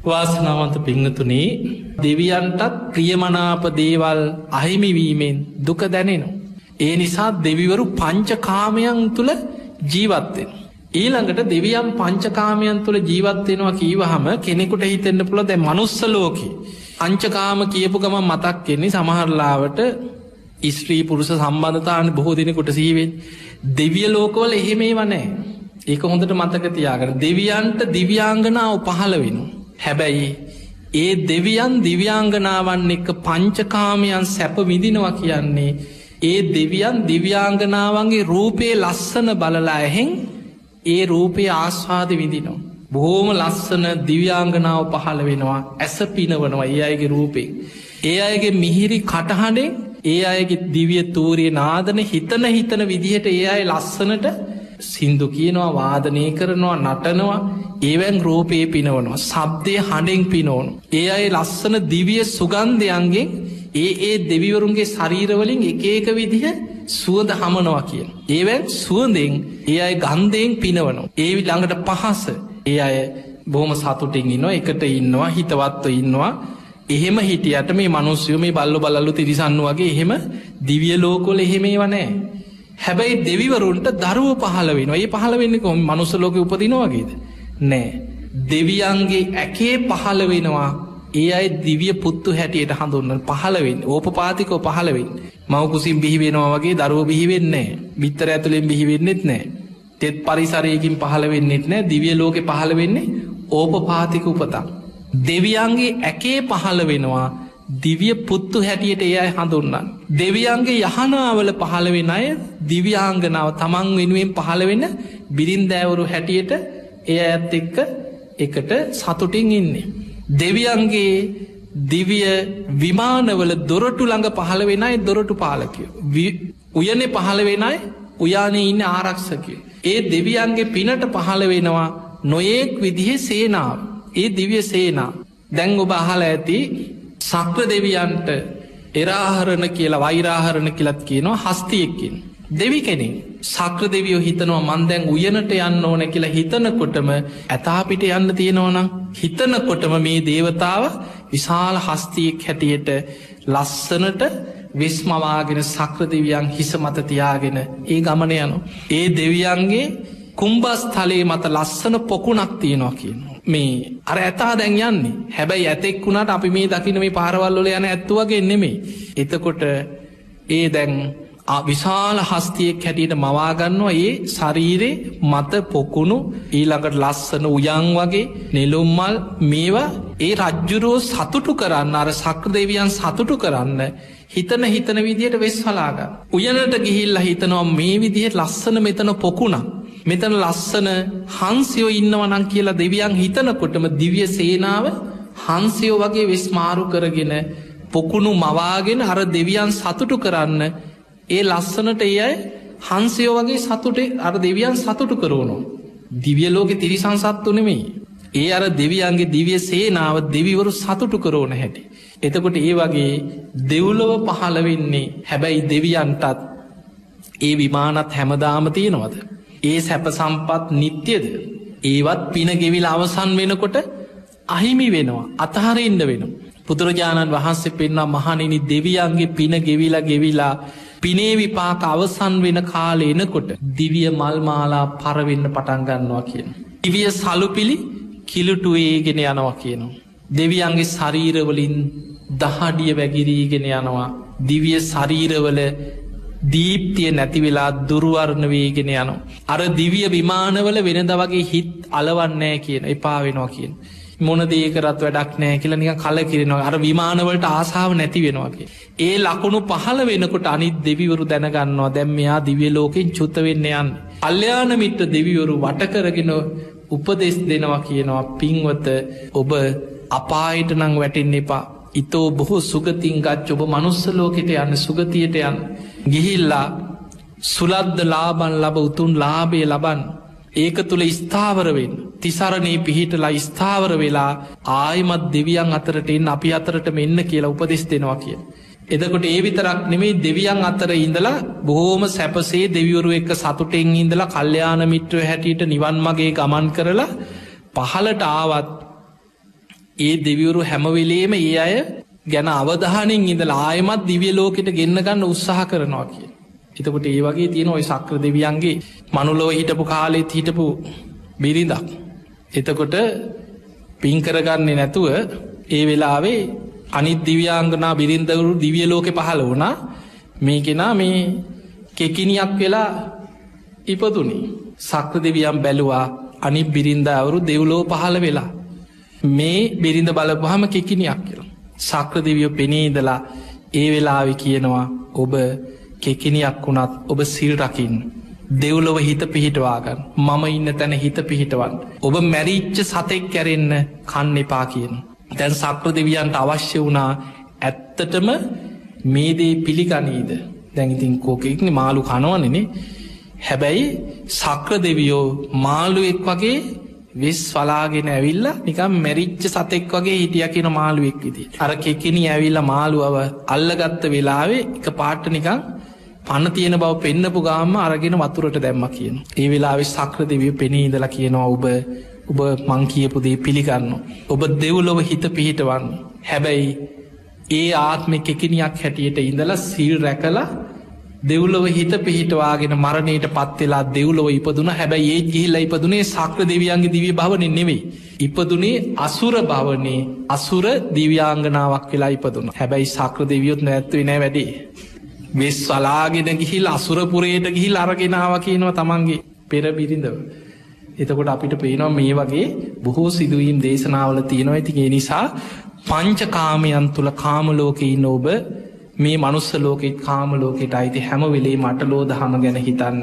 වාසනාවන්ත පිංගතුනේ දෙවියන්ටත් ප්‍රියමනාප දේවල් අහිමිවීමෙන් දුක දැනෙනවා. ඒ නිසා දෙවිවරු පංචකාමයන් තුළ ජීවත්වෙන. ඊළඟට දෙවියන් පංචකාමයන් තුළ ජීවත්වෙනවා කීවහම කෙනෙකුට හිතෙන්න්න පුළ දැ මනුස්සලෝක පංචකාම කියපු ගම මතක් කෙන්නේ සමහරලාවට ස්ත්‍රී පුරුෂ සම්බන්ධතාන බොහෝ දෙනෙකුට සීවෙන් දෙවිය ලෝකවල එහෙමේ වනෑ. ඒක හොඳට මතක තියාගන්න දෙවියන්ට දිව්‍යාංගනාව පහළ වෙන. හැබැයි ඒ දෙවියන් දිව්‍යාංගනාවන් එක පංචකාමයන් සැප විදිනවා කියන්නේ ඒ දෙවියන් දිව්‍යාංගනාවන්ගේ රූපයේ ලස්සන බලලා ඇහෙන් ඒ රූපයේ ආස්වාද විදිනවා. බොහෝම ලස්සන දිව්‍යාංගනාව පහළ වෙනවා ඇස පිනවනවා ඒ අයගේ රූපේ. ඒ අයගේ මිහිරි කටහඬේ ඒ අයගේ දිවිය තූරිය නාදන හිතන විදිහට ඒ අය ලස්සනට සින්දු කියනවා වාදනය කරනවා නටනවා ඒවැන් රූපයේ පිනවනවා සබ්දය හඬෙන් පිනෝනු. ඒ අය ලස්සන දිවිය සුගන්ධයන්ගෙන් ඒ දෙවිවරුන්ගේ ශරීරවලින් එක විදිහ සුවද හමනවා කියන. ඒවැන් සුවඳෙන් ඒ අය ගන්ධයෙන් පිනවනවා. ඒ ළඟට පහස ඒ අය බොහොම සතුටින් ඉන්නවා එකට ඉන්නවා හිතවත්ව ඉන්නවා. එහෙම හිටියට මේ මනුස්්‍යයෝ මේ බල්ලු බලල්ලු තිරිසන්න වගේ එහෙම දිවිය ලෝකොල එහෙමේ වනෑ. හැබැයි දෙවිවරුන්ට දරුව පහල වෙන ඒ පහල වෙන්න කොම මනුස්සලෝක උපදිනවාගේද. නෑ දෙවියන්ගේ ඇකේ පහල වෙනවා ඒ අයි දිවිය පුත්තු හැටියට හඳුන්න පහලවෙන් ඕපපාතිකෝ පහලවෙන් මවකුසින් බිහිවෙනවා වගේ දරුව බිහිවෙන්නේ බිත්තර ඇතුළෙන් බිහිවෙන්නෙත් නෑ තෙත් පරිසරයකින් පහලවෙන්නෙත් නෑ දිවිය ලෝකෙ පහල වෙන්නේ ඕපපාතික උපතා. දෙවියන්ගේ ඇකේ පහල වෙනවා දිවිය පුත්තු හැටියට ඒ අයි හඳුන්නන්. දෙවියන්ගේ යහනාවල පහළ වෙන අය දිව්‍යාංගනාව තමන් වෙනුවෙන් පහළ වෙන බිරින්දෑවරු හැටියට එය ඇත් එකට සතුටින් ඉන්නේ. දෙවියන්ගේ දිවිය විමානවල දොරටු ළඟ පහළ වෙනයි දොරටු පාලකයෝ. උයනෙ පහළ වෙනයි උයානේ ඉන්න ආරක්ෂකය. ඒ දෙවියන්ගේ පිනට පහළ වෙනවා නොයෙක් විදිහ සේනාව. ඒ දිවිය සේනා දැන් ඔබ අහල ඇති සක්‍ර දෙවියන්ට එරාහරණ කියලා වෛරාහරණ කියලත් කියනවා හස්තියක්කින්. දෙවි කෙනෙක් සක්‍ර දෙවියෝ හිතනවා මන්දැන් උයනට යන්න ඕන කියලා හිතනකොටම ඇතාපිට යන්න තියෙනවනම් හිතනකොටම මේ දේවතාව විශාල හස්තියෙක් හැටියට ලස්සනට විස්මවාගෙන සක්‍ර දෙවියන් හිස මත තියාගෙන ඒ ගමන යනු. ඒ දෙවියන්ගේ කුම්බස්ථලේ මත ලස්සන පොකුණක් තියෙනවා කියනවා. මේ අර ඇතා දැන් යන්නේ හැබැයි ඇතෙක් වුණට අපි මේ දකින මේ පාරවල්ලොල යන ඇත්තුවගේ නෙමේ. එතකොට ඒ දැන් විශාල හස්තියෙක් හැටියට මවාගන්නවා ඒ ශරීරේ මත පොකුණු ඊළඟට ලස්සන උයං වගේ නෙළුම්මල් මේවා ඒ රජ්ජුරුවෝ සතුටු කරන්න අර සක්‍ර දෙවියන් සතුටු කරන්න හිතන විදියට වෙස් හලාගන්න. උයනට ගිහිල්ල හිතනවා මේ විදිහට ලස්සන මෙතන පොකුණක්. මෙතන ලස්සන හන්සියෝ ඉන්නවනන් කියලා දෙවියන් හිතනකොටම දිවිය සේනාව හන්සියෝ වගේ වෙස්මාරු කරගෙන පොකුණු මවාගෙන අර දෙවියන් සතුටු කරන්න ඒ ලස්සනට ඒ අයි හන්සියෝ වගේ සතුට අර දෙවියන් සතුටු කරවනවා. දිවිය ලෝකෙ තිරිසං සත්තු නෙමෙයි. ඒ අර දෙවියන්ගේ දිවිය සේනාව දෙවිවරු සතුටු කරෝන හැටි. එතකොට ඒ වගේ දෙව්ලොව පහළ වෙන්නේ හැබැයි දෙවියන්ටත් ඒ විමානත් හැමදාම තියෙනවද. ඒ සැප සම්පත් නිත්‍යද ඒවත් පින ගෙවිල අවසන් වෙනකොට අහිමි වෙනවා අතහරඉන්න වෙන. බුදුරජාණන් වහන්සේ පෙන්වා මහනිනි දෙවියන්ගේ පින ගෙවිලා පිනේ විපාක අවසන් වෙන කාල එනකොට දිවිය මල්මාලා පරවෙන්න පටන්ගන්නවා කියන. දිවිය සලුපිලි කිලුටුවේගෙන යනවා කියනවා. දෙවියන්ගේ ශරීරවලින් දහඩිය වැගිරීගෙන යනවා. දිවිය ශරීරවල දීප්තිය නැතිවෙලා දුරුවරණ වේගෙන යනවා. අර දිවිය විමානවල වෙනද වගේ හිත් අලවන්නෑ කියන එපා වෙනවා කියන. මොන දේකරත් වැඩක් නෑ කියලා නික කල කිරෙනවා අර විමානවලට ආසාාව නැති වෙනවාගේ. ඒ ලකුණු පහළ වෙනකොට අනිත් දෙවිවරු දැනගන්නවා දැම්මයා දිවිය ලෝකෙන් චුත්ත වෙන්න යන්න. අල්්‍යයාන මිත්‍ර දෙවිවරු වටකරගෙන උපදෙස් දෙනවා කියනවා පින්වත ඔබ අපායට නං වැටෙන් එපා. ඉතෝ බොහෝ සුගතින් ගච්ච ඔබ මනුස්සලෝකෙට යන්න සුගතියට යන්න. ගිහිල්ලා සුලද්ද ලාබන් ලබ උතුන් ලාබේ ලබන් ඒක තුළ ස්ථාවරවෙන් තිසරණී පිහිටලා ස්ථාවර වෙලා ආයමත් දෙවියන් අතරට එන්න අපි අතරට මෙන්න කියලා උපදෙස් දෙනවා කිය. එදකොට ඒ විතරක් නෙමේ දෙවියන් අතර ඉඳලා බොහෝම සැපසේ දෙවිවරු එක්ක සතුටෙන් ඉඳලා කල්්‍යයාන මිත්‍රව හැටියට නිවන් මගේ ගමන් කරලා පහලට ආවත් ඒ දෙවිවරු හැමවෙලේම ඒ අය ගැන අවධානෙන් ඉඳලා ආයමත් දිවිය ලෝකෙට ගෙන්න්න ගන්න උත්සාහ කරනවා කිය. එතකොට ඒ වගේ තියෙන ඔය සක්‍ර දෙවියන්ගේ මනුලොව හිටපු කාලෙත් හිටපු බිරිඳක්. එතකොට පින්කරගන්නේ නැතුව ඒ වෙලාවේ අනිත් දිව්‍යාංගනා බිරින්දවරු දිවිය ලෝකෙ පහළ වුණා මේ කෙනා මේ කෙකිනියක් වෙලා ඉපදුනේ. සක්‍ර දෙවියම් බැලුවා අනි බිරින්දාවරු දෙව්ලෝ පහළ වෙලා. මේ බිරිඳ බලපහම කෙකිනියක් කියලා. සක්‍ර දෙවියෝ පෙනීදලා ඒ වෙලාවෙ කියනවා ඔබ කෙකිනියක් වුණත් ඔබ සිල් රකින්න. දෙව්ලොව හිත පිහිටවාගන්න මම ඉන්න තැන හිත පිහිටවන්. ඔබ මැරිච්ච සතෙක් කැරෙන්න කන්න එපා කියන. දැන් සක්‍ර දෙවියන්ට අවශ්‍ය වුණා ඇත්තටම මේ දේ පිළිගනීද දැඟඉතින් කෝකෙක්න මාළු කනවනනේ. හැබැයි සක්‍ර දෙවියෝ මාළුවෙක් වගේ වෙස් වලාගෙන ඇවිල්ල නිකම් මැරිච්ච සතෙක් වගේ හිටිය කියෙන මාළුවෙක් විදි. අර කෙකිනි ඇවිල්ල මාළුවව අල්ලගත්ත වෙලාවේ එක පාට්ට නිකං පණ තියෙන බව පෙන්න්නපු ගාම අරගෙන වතුරට දැම්ම කියන. ඒ වෙලාවෙ සක්‍ර දෙවිය පෙනීදල කියනවා ඔබ මං කියපුදේ පිළිගන්න. ඔබ දෙව්ලොව හිත පිහිටවන්න. හැබැයි ඒ ආත්මෙ කෙකිනියක් හැටියට ඉඳලා සිල් රැකලා දෙව්ලොව හිත පිහිටවාගෙන මරණයට පත්වෙලා දෙව්ලොව ඉපදුන හැබැයි ඒ ගිහිල්ල ඉපදුනේ සක්‍ර දෙවියන්ගේ දිවි භවනෙන් නෙවෙයි. ඉපදුනේ අසුර භවනේ අසුර දිව්‍යාංගනාවක් වෙලා ඉපදුන. හැබැයි සක්‍ර දෙවියොත් නැත්වේ නෑ වැඩේ. වෙස් වලාගෙන ගිහිල් අසුරපුරයට ගිහිල් අරගෙනාව කියනවා තමන්ගේ පෙර බිරිඳව. එතකොට අපිට පේනවා මේ වගේ බොහෝ සිදුවීම් දේශනාවල තියෙනවා ඇතිගේ නිසා පංචකාමයන් තුළ කාමලෝකඉන්න ඔබ මේ මනුස්ස ලෝකෙත් කාම ලෝකෙට අයිති හැම වෙලේ මටලෝ දහම ගැන හිතන්න.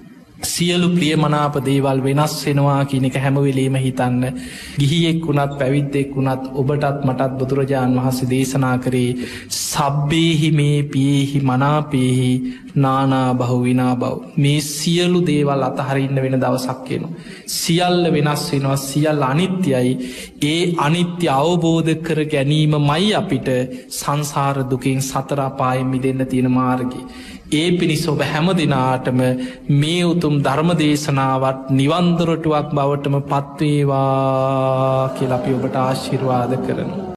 සියලු ප්‍රියමනාප දේවල් වෙනස් වෙනවා කියන එක හැමවෙලේම හිතන්න. ගිහියෙක් වුණත් පැවිද්දෙක් වුණත් ඔබටත් මටත් බුදුරජාණන් වහන්සේ දේශනා කරේ සබ්බේහි මේ පියෙහි මනාපේහි නානා බහුවිනා බව. මේ සියලු දේවල් අතහරින්න වෙන දවසක් වෙනවා. සියල්ල වෙනස් වෙනවා සියල් අනිත්‍යයි. ඒ අනිත්‍ය අවබෝධ කර ගැනීම මයි අපිට සංසාර දුකින් සතරාපායෙන් මිදන්න තියෙන මාර්ගය. ඒ පිණිස ඔබ හැම දෙනාටම මේ උතුම් ධර්ම දේශනාවත් නිවන්දොරටුවක් බවටම පත්වේවා කියලපි ඔබට ආශිර්වාද කරනවා.